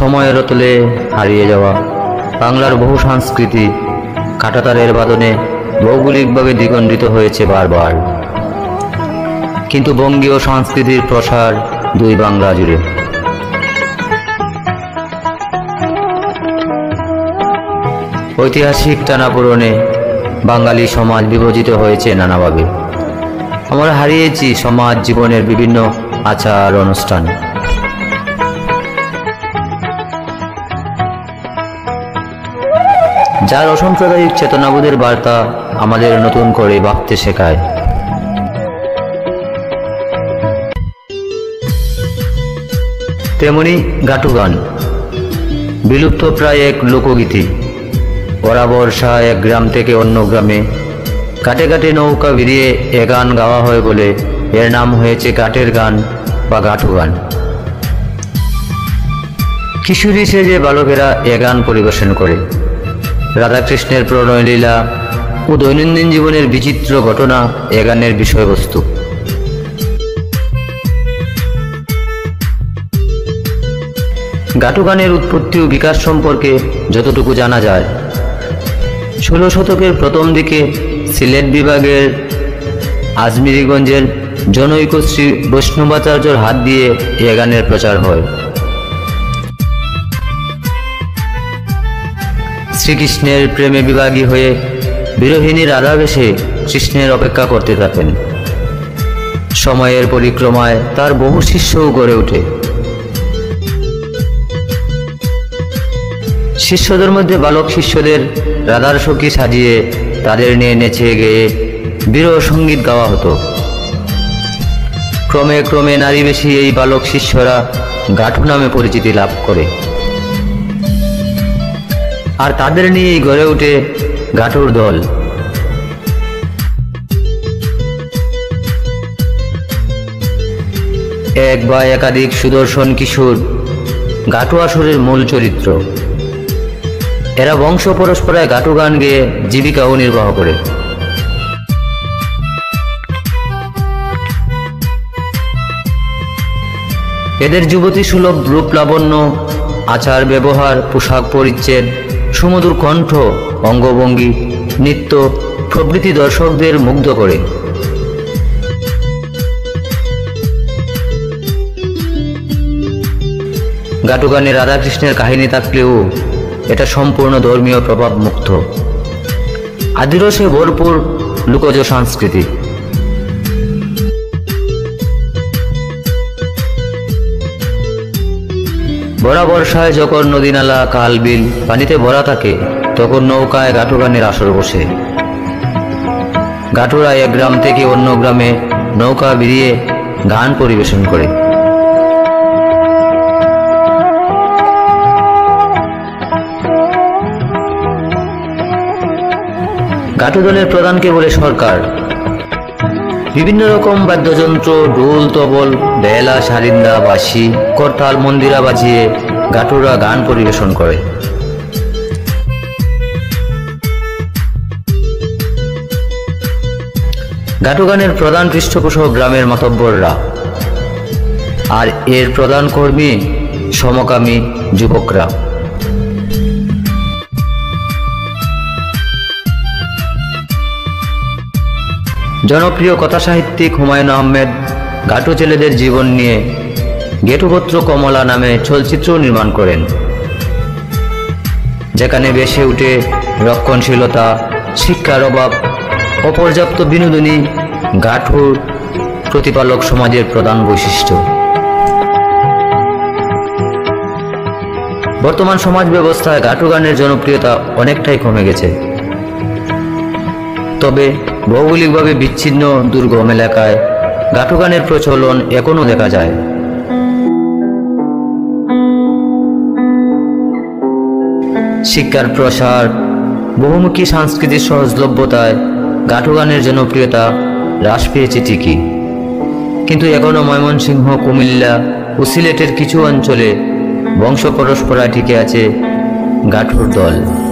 সময়ের অতলে হারিয়ে যাওয়া বাংলার বহু সংস্কৃতি কাঁটাতারের বাদনে ভৌগোলিকভাবে দ্বিখণ্ডিত হয়েছে বারবার, কিন্তু বঙ্গীয় সংস্কৃতির প্রসার দুই বাংলা জুড়ে। ঐতিহাসিক টানাপোড়েনে বাঙালি সমাজ বিভাজিত হয়েছে নানাভাবে। আমরা হারিয়েছি সমাজ জীবনের বিভিন্ন আচার অনুষ্ঠান। যার অসাম্প্রদায়িক চেতনাবোধের বার্তা আমাদের নতুন করে ভাবতে শেখায়। তেমনি গাটু গান বিলুপ্ত প্রায় এক লোকগীতি। ওরা বর্ষা এক গ্রাম থেকে অন্য গ্রামে কাটে কাটে নৌকা ভিড়িয়ে এ গান গাওয়া হয় বলে এর নাম হয়েছে ঘাটের গান বা গাটু গান। কিশোরী সেজে বালকেরা এ গান পরিবেশন করে। রাধাকৃষ্ণের প্রণয় লীলা ও দৈনন্দিন জীবনের বিচিত্র ঘটনা এ গানের বিষয়বস্তু। গাটু গানের উৎপত্তি ও বিকাশ সম্পর্কে যতটুকু জানা যায়, 16 শতকের প্রথম দিকে সিলেট বিভাগের আজমিরিগঞ্জের জনৈক শ্রী বৈষ্ণবাচার্যর হাত দিয়ে এ গানের প্রচার হয়। শ্রীকৃষ্ণের প্রেমে বিভাগী হয়ে বিরোহিণী রাধাবেশে কৃষ্ণের অপেক্ষা করতে থাকেন। সময়ের পরিক্রমায় তার বহু শিষ্যও গড়ে ওঠে। শিষ্যদের মধ্যে বালক শিষ্যদের রাধার সখী সাজিয়ে তাদের নিয়ে নেচে গেয়ে বিরহ সঙ্গীত গাওয়া হতো। ক্রমে ক্রমে নারীবেশী এই বালক শিষ্যরা গাটু নামে পরিচিতি লাভ করে, আর তাদের নিয়েই গড়ে ওঠে গাটুর দল। এক বা একাধিক সুদর্শন কিশোর গাটু আসরের মূল চরিত্র। এরা বংশ পরস্পরায় গাটু গান গেয়ে জীবিকাও নির্বাহ করে। এদের যুবতী সুলভ রূপ লাবণ্য, আচার ব্যবহার, পোশাক পরিচ্ছদ, সুমধুর কণ্ঠ, অঙ্গভঙ্গি, নৃত্য প্রভৃতি দর্শকদের মুগ্ধ করে। গাটু গানে রাধাকৃষ্ণের কাহিনী থাকলেও এটা সম্পূর্ণ ধর্মীয় প্রভাব মুক্ত, আদিরসে ভরপুর লোকজ সংস্কৃতি। ভরা বর্ষায় যখন নদী নালা খাল বিল পানিতে ভরা থাকে, তখন নৌকায় গাটু গানের আসর বসে। গাটুরা এক গ্রাম থেকে অন্য গ্রামে নৌকা ভিড়িয়ে গান পরিবেশন করে। গাটু দলের প্রধানকে বলে সরকার। বিভিন্ন রকম বাদ্যযন্ত্র, ঢোল, তবল, বেলা, সারিন্দা, বাঁশি, করতাল, মন্দিরা বাজিয়ে গাটুরা গান পরিবেশন করে। গাটু গানের প্রধান পৃষ্ঠপোষক গ্রামের মাতব্বররা, আর এর প্রধান কর্মী সমকামী যুবকরা। জনপ্রিয় কথাসাহিত্যিক হুমায়ুন আহমেদ গাটু ছেলেদের জীবন নিয়ে গেটুপত্র কমলা নামে চলচ্চিত্র নির্মাণ করেন, যেখানে বেশে উঠে রক্ষণশীলতা, শিক্ষার অভাব, অপর্যাপ্ত বিনোদনী গাটুর প্রতিপালক সমাজের প্রধান বৈশিষ্ট্য। বর্তমান সমাজ ব্যবস্থায় গাটু গানের জনপ্রিয়তা অনেকটাই কমে গেছে, তবে ভৌগোলিকভাবে বিচ্ছিন্ন দুর্গম এলাকায় গাটু গানের প্রচলন এখনো দেখা যায়। শিক্ষার প্রসার, বহুমুখী সাংস্কৃতিক সহজলভ্যতায় গাটু গানের জনপ্রিয়তা হ্রাস পেয়েছে ঠিকই, কিন্তু এখনো ময়মনসিংহ, কুমিল্লা ও সিলেটের কিছু অঞ্চলে বংশ পরস্পরায় টিকে আছে গাটুর দল।